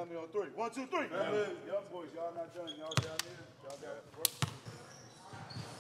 down there on 3. 1, 2, 3. Young boys, y'all not done. Y'all down there. Y'all got work.